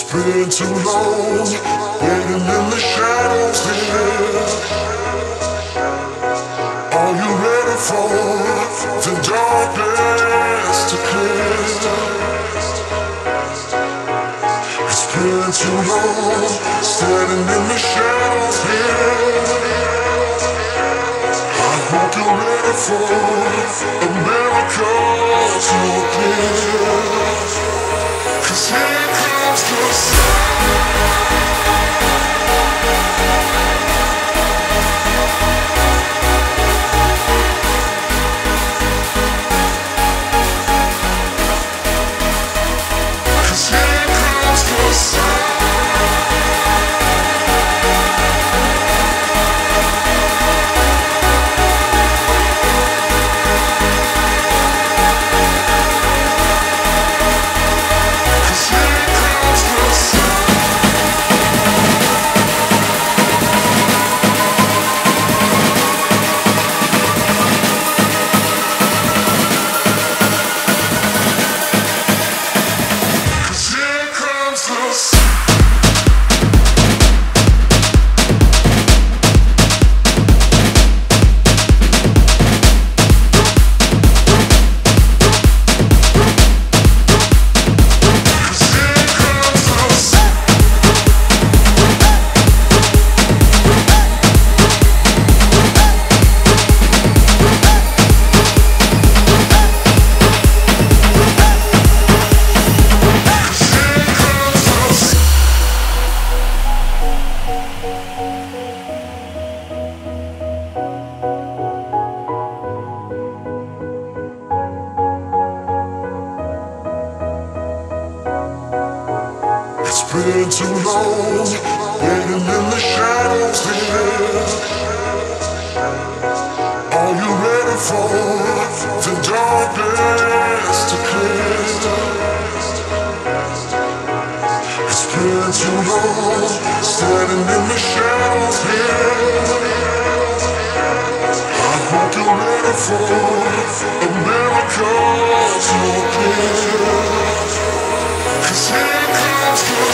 been too long, waiting in the shadows here. Are you ready for the darkness to clear? It's been too long, standing in the shadows here. I hope you're ready for a miracle to appear. 'Cause here comes the sun. It's been too long, waiting in the shadows here. Are you ready for the darkness to clear? It's been too long, standing in the shadows here. I hope you're ready for a miracle to appear. 'Cause here comes the